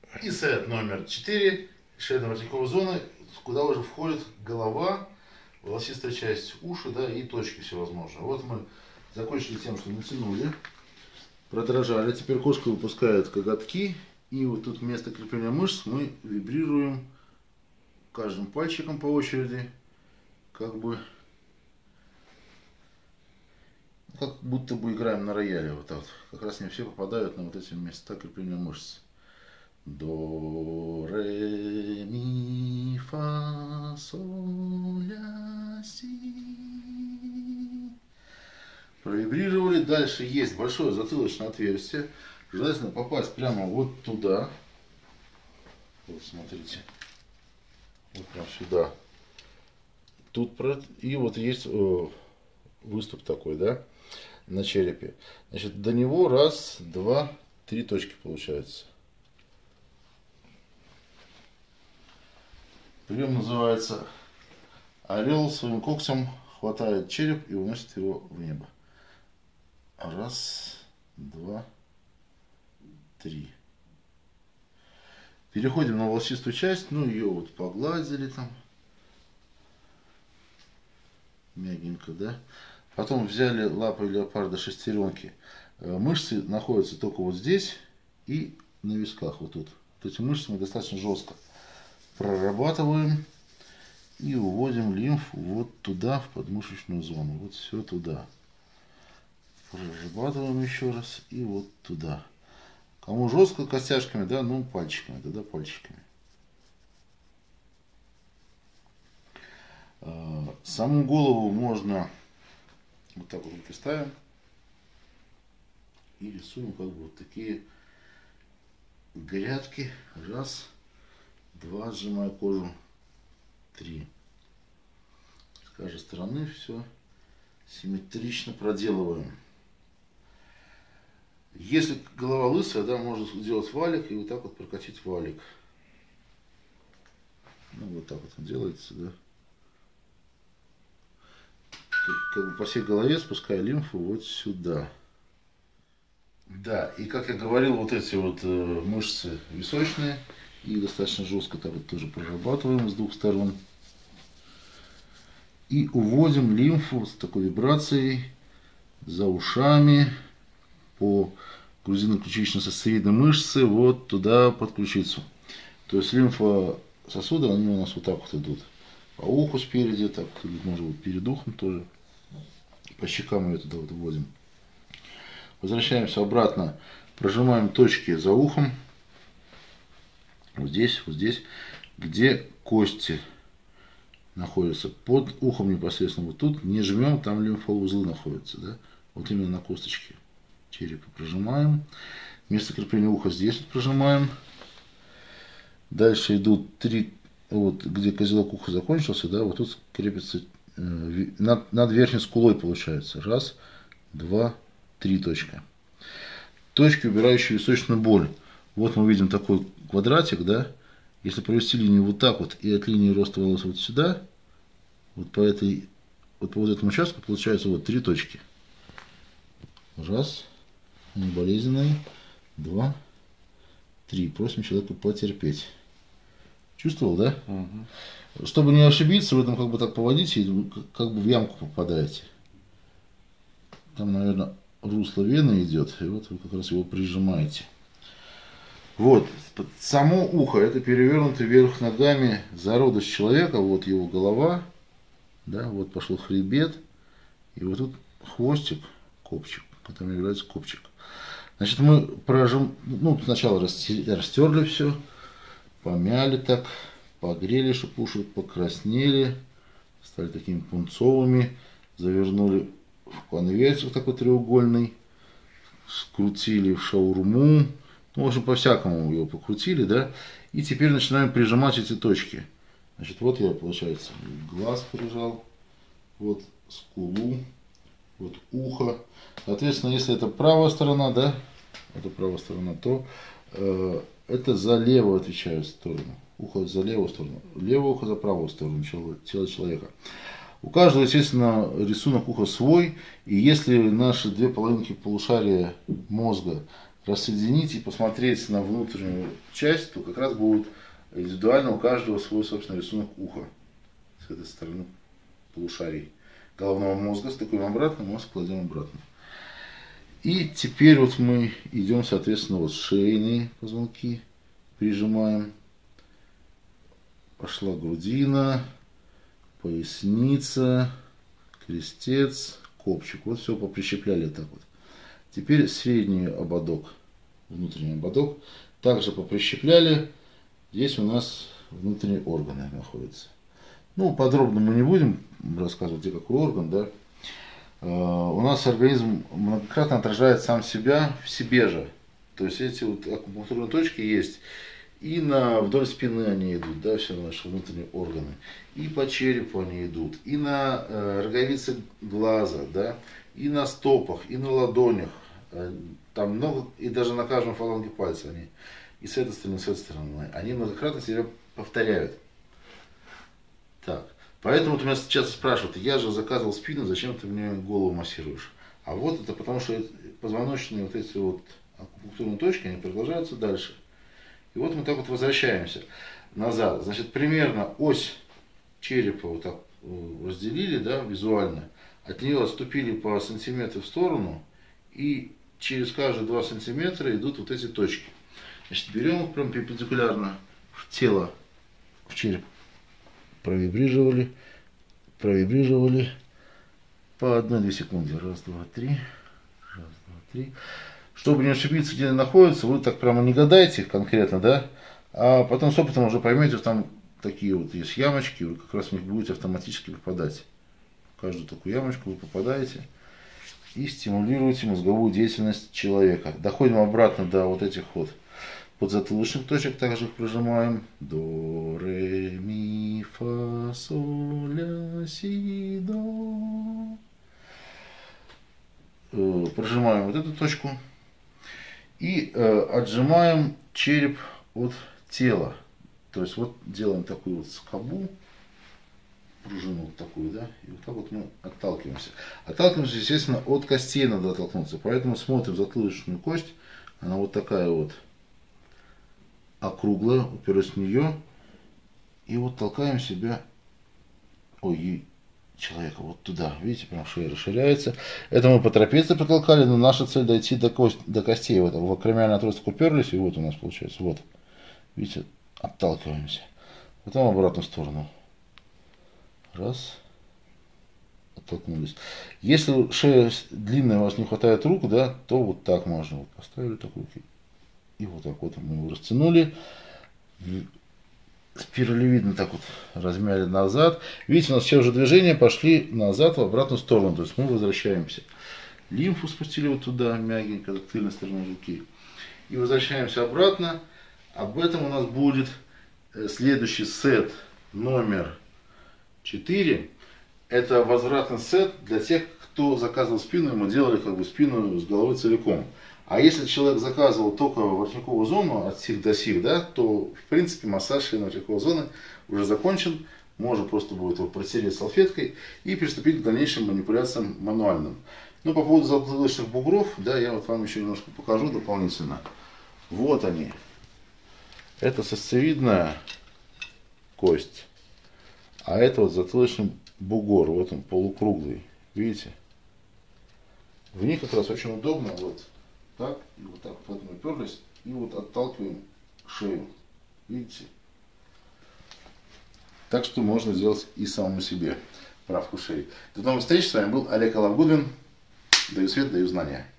И совет номер 4. Шейно-воротниковая зона, куда уже входит голова, волосистая часть, уши, да, и точки всевозможные. Вот мы закончили тем, что натянули, продрожали. Теперь кошка выпускает коготки. И вот тут вместо крепления мышц мы вибрируем каждым пальчиком по очереди, как будто бы играем на рояле. Вот так. Как раз не все попадают на вот эти места крепления мышц. До, ре, ми, фа, соль, ля, си. Провибрировали. Дальше есть большое затылочное отверстие. Желательно попасть прямо вот туда. Вот смотрите. Вот прям сюда. Тут и вот есть выступ такой, да, на черепе. Значит, до него раз, два, три точки получается. Прием называется орел своим когтем хватает череп и уносит его в небо. Раз, два, три. Переходим на волосистую часть. Ну, ее вот погладили там. Мягенько, да. Потом взяли лапой леопарда шестеренки. Мышцы находятся только вот здесь и на висках вот тут. Вот эти мышцы мы достаточно жестко прорабатываем и уводим лимфу вот туда, в подмышечную зону. Вот все туда. Прорабатываем еще раз и вот туда. Кому жестко костяшками, да, ну пальчиками, тогда пальчиками. Саму голову можно вот так вот руки ставим и рисуем как бы вот такие грядки. Раз, два, сжимая кожу, три. С каждой стороны все симметрично проделываем. Если голова лысая, да, можно сделать валик и вот так вот прокатить валик. Ну, вот так вот он делается, да. Как бы по всей голове спуская лимфу вот сюда. Да, и как я говорил, вот эти вот мышцы височные, и достаточно жестко так вот тоже прорабатываем с двух сторон. И уводим лимфу с такой вибрацией за ушами по грудино-ключично-сосцевидной мышце вот туда под ключицу. То есть лимфососуды, они у нас вот так вот идут. По уху спереди, так, может быть, перед ухом тоже. По щекам ее туда вот вводим. Возвращаемся обратно. Прожимаем точки за ухом. Вот здесь, где кости находятся. Под ухом непосредственно вот тут. Не жмем, там лимфоузлы находятся. Да? Вот именно на косточке черепа прожимаем. Место крепления уха здесь вот прожимаем. Дальше идут три, вот где козелок уха закончился, да, вот тут крепится над верхней скулой получается. Раз, два, три точка. Точки, убирающие височную боль. Вот мы видим такой квадратик, да. Если провести линию вот так вот и от линии роста волос вот сюда, вот по этому участку получается вот три точки. Раз, они болезненные. Два, три. Просим человека потерпеть. Чувствовал, да? Угу. Чтобы не ошибиться, в этом как бы так поводите, и как бы в ямку попадаете. Там, наверное, русло вены идет, и вот вы как раз его прижимаете. Вот, само ухо, это перевернутый вверх ногами зародыш человека, вот его голова, да, вот пошел хребет, и вот тут хвостик, копчик, потом является копчик. Значит, мы сначала растерли все, помяли так, погрели, чтобы уши покраснели, стали такими пунцовыми, завернули в конвертик такой треугольный, скрутили в шаурму, ну, в общем, по-всякому его покрутили, да, и теперь начинаем прижимать эти точки. Значит, вот я, получается, глаз прижал, вот скулу, вот ухо. Соответственно, если это правая сторона, да, это правая сторона, то это за левую отвечаю сторону. Ухо за левую сторону. Левое ухо за правую сторону тела человека. У каждого, естественно, рисунок уха свой. И если наши две половинки полушария мозга рассоединить и посмотреть на внутреннюю часть, то как раз будет индивидуально у каждого свой собственный рисунок уха с этой стороны полушарий головного мозга. Стыкуем обратно, мозг кладем обратно. И теперь вот мы идем, соответственно, вот шейные позвонки прижимаем. Пошла грудина, поясница, крестец, копчик. Вот все поприщепляли так вот. Теперь средний ободок, внутренний ободок, также поприщепляли. Здесь у нас внутренние органы находятся. Ну, подробно мы не будем рассказывать, где какой орган, да. У нас организм многократно отражает сам себя в себе же. То есть эти вот акупунктурные точки есть. И вдоль спины они идут, да, все наши внутренние органы. И по черепу они идут. И на роговице глаза, да. И на стопах, и на ладонях. Там много, и даже на каждом фаланге пальца они. И с этой стороны, и с этой стороны. Они многократно себя повторяют. Так. Поэтому вот меня часто спрашивают: я же заказывал спину, зачем ты мне голову массируешь? А вот это потому, что позвоночные вот эти вот акупунктурные точки, они продолжаются дальше. И вот мы так вот возвращаемся назад. Значит, примерно ось черепа вот так разделили, да, визуально. От нее отступили по сантиметру в сторону. И через каждые 2 сантиметра идут вот эти точки. Значит, берем их прям перпендикулярно в тело, в череп. Провибрировали по 1-2 секунды. Раз, два, три. Чтобы не ошибиться, где они находятся, вы так прямо не гадайте конкретно, да, а потом с опытом уже поймете, что там такие вот есть ямочки, вы как раз в них будете автоматически попадать. В каждую такую ямочку вы попадаете и стимулируете мозговую деятельность человека. Доходим обратно до вот этих вот подзатылочных точек, также их прижимаем. До, ре, ми, фа, соль, ля, си, до. Прижимаем вот эту точку. И отжимаем череп от тела. То есть вот делаем такую вот скобу, пружину вот такую, да, и вот так вот мы отталкиваемся. Отталкиваемся, естественно, от костей надо оттолкнуться. Поэтому смотрим затылочную кость. Она вот такая вот округлая, уперлась в нее. И вот толкаем себя, человека вот туда. Видите, прям шея расширяется. Это мы по трапеции протолкали, но наша цель дойти до костей. Вот в акромиальный отросток уперлись, и вот у нас получается. Вот. Видите, отталкиваемся. Потом в обратную сторону. Раз. Оттолкнулись. Если шея длинная, у вас не хватает рук, да, то вот так можно. Вот поставили так руки. И вот так вот мы его растянули. Спиралевидно так вот размяли назад. Видите, у нас все уже движения пошли назад в обратную сторону. То есть мы возвращаемся. Лимфу спустили вот туда, мягенько, к тыльной стороне руки. И возвращаемся обратно. Об этом у нас будет следующий сет номер 4. Это возвратный сет для тех, кто заказывал спину, и мы делали как бы спину с головы целиком. А если человек заказывал только воротниковую зону от сих до сих, да, то в принципе массаж шейной воротниковой зоны уже закончен. Можно просто будет его протереть салфеткой и приступить к дальнейшим манипуляциям мануальным. Ну, по поводу затылочных бугров, да, я вот вам еще немножко покажу дополнительно. Вот они. Это сосцевидная кость. А это вот затылочный бугор. Вот он, полукруглый. Видите? В них как раз очень удобно. Вот так, и вот так вот мы уперлись, и вот отталкиваем шею. Видите? Так что можно сделать и самому себе правку шеи. До новых встреч. С вами был Олег Алавгудвин. Даю свет, даю знания.